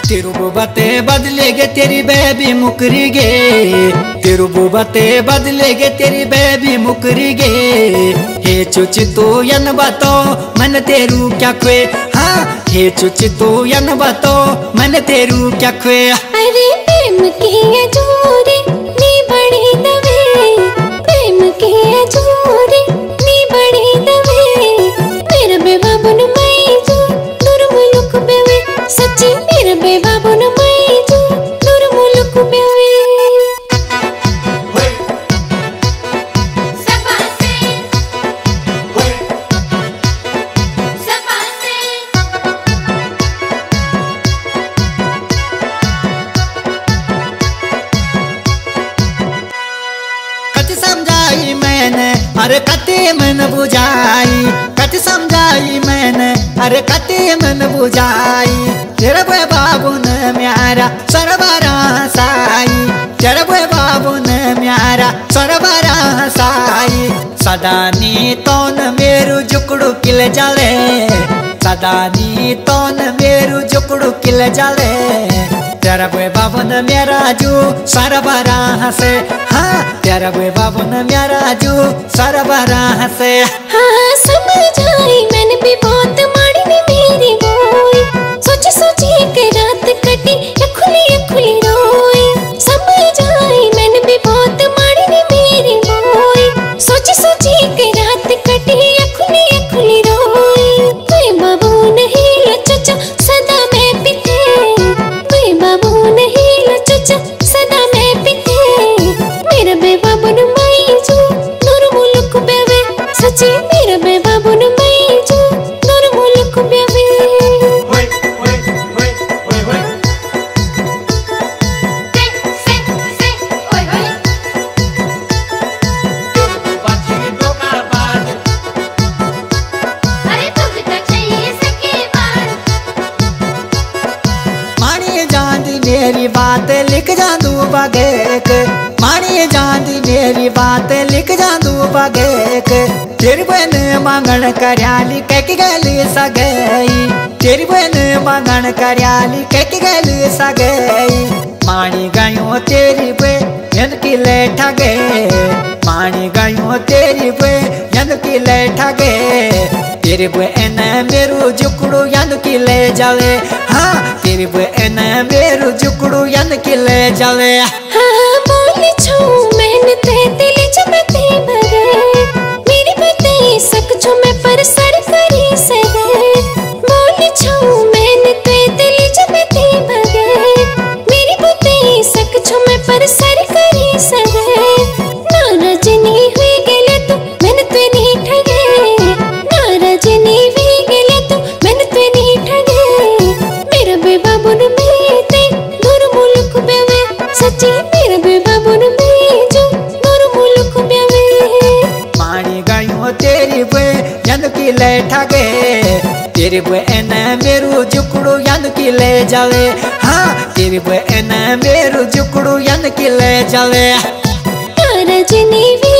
तेरू बुबते बदलेगे तेरी बेबी मुकरी गे, तेरू बुबते बदलेगे तेरी बेबी मुकरी गे। हे चुची तो यन बातो मन तेरू क्या खुए, हाँ हे चुची तो यन बातो मन तेरू क्या खुए। अरे प्रेम की अजूरी नी बड़ी दवे, प्रेम की अजूरी नी बड़ी दवे। मेरा बेबा बुन मई जो दूर मुलुक बेवे, सच्ची मेरा बेबा बुन मई जो दूर मुलुक बेवे। समझाई मैंने अरे कते मन बुझाई, कत समझाई मैंने अरे कते मन बुझाई। तेरे बे बाबू ने म्यारा सरबरा साई, तेरे बे बाबू ने म्यारा सरबरा साई। सदा नी तोन मेरू जुकड़ू किल जाले, सदा नी तोन मेरू जुकड़ू किल जाले। तेरा बे बाबू ने मेरा जू सरबरा हसे, हाँ तेरा बे बाबू ने मेरा जू सरबरा हसे। हाँ समझ आई मैंने भी बहुत माड़ी ने मेरी बोई, सोची सोची के रात कटी खुली खुली रोई। समझ आई मैंने भी बहुत माड़ी ने मेरी बोई, सोची सोची के रात कटी खुली खुली रोई। कोई बाबू नहीं लचचा सदा मैं पीते, कोई बाबू नहीं लचचा सदा मैं पीते। मेरा बेबा बुन मई जो दूर मुलुक बेवे, सच्ची मेरा बेबा बुन मई जो दूर मुलुक बेवे। मेरी बात लिख जादू बगेक, मानी जाती मेरी बात लिख जादू बगेक। तेरी बहन मांगण करयाली कैक गली सगई, तेरी बहन मांगण करयाली कैक गली सगई। मानी गयो तेरी बहन की लेठा गे, मानी गयो तेरी बहन की लेठा गे। तेरी बहन मेरू जुकड़ू यन की ले जावे, हाँ तेरी बहन मेरू जुकड़ू यन की ले जावे। हाँ बोली छू मैंने ते दिल चमते भरे, मेरी बते सक छू मैं पर सर करी सगे। बोली छू मैंने ते दिल चमते भरे, मेरी बते सक छू मैं पर सर करी सगे। नाराज नहीं हुई गेले तू मैंने ते नहीं ठगे, नाराज नहीं हुई गेले तू मैंने ते नहीं ठगे। मेरा बेबा बुन में ते दूर मुलुक बेवे, सच्ची मेरा बेबा बुन में जो दूर मुलुक बेवे। मानी गयो तेरी बहन की लेठा गे, तेरी बहन मेरू जुकड़ू यन की ले जावे, हाँ तेरी बहन मेरू जुकड़ू यन की ले जावे। नाराज नहीं